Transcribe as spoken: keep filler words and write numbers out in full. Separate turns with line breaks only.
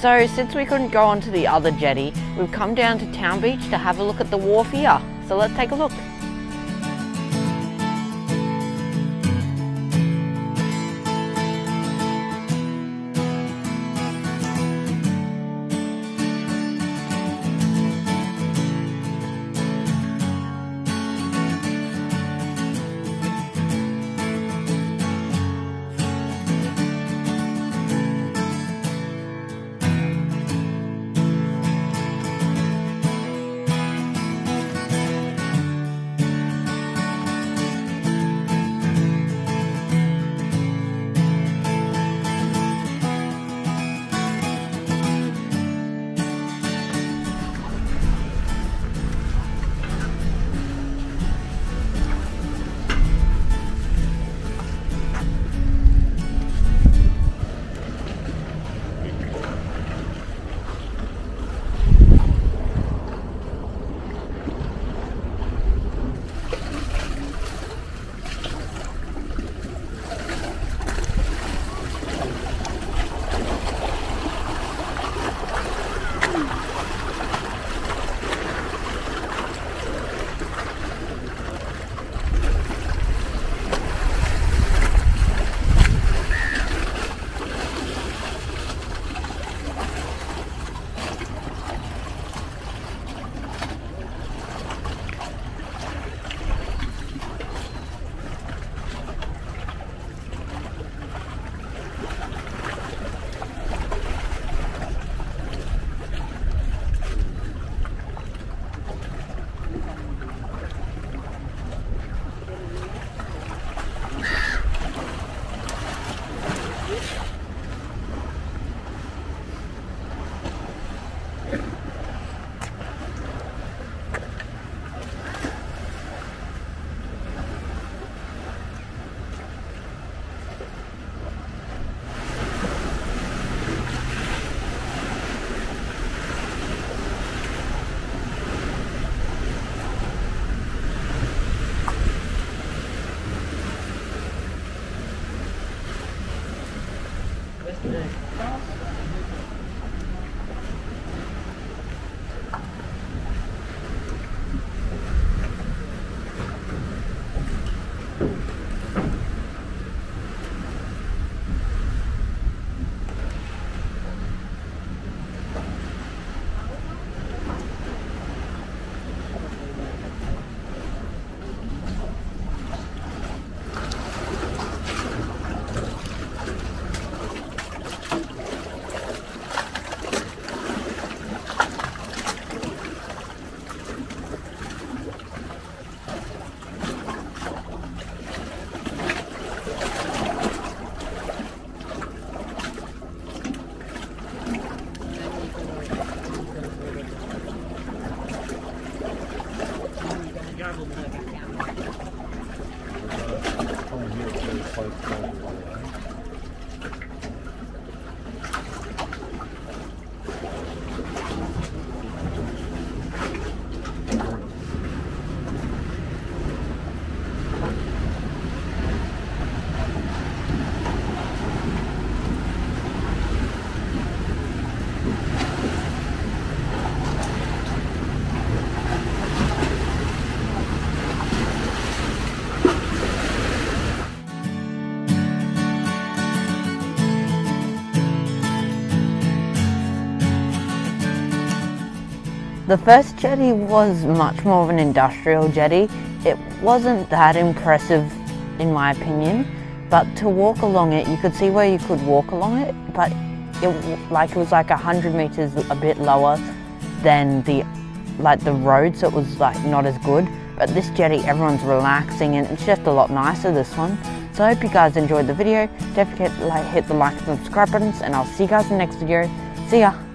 So since we couldn't go onto the other jetty, we've come down to Town Beach to have a look at the wharf here. So let's take a look. The first jetty was much more of an industrial jetty. It wasn't that impressive in my opinion, but to walk along it, you could see where you could walk along it, but it, like, it was like a hundred meters a bit lower than the like the road, so it was like not as good. But this jetty, everyone's relaxing and it's just a lot nicer, this one. So I hope you guys enjoyed the video. Don't forget to like, hit the like and subscribe buttons, and I'll see you guys in the next video. See ya!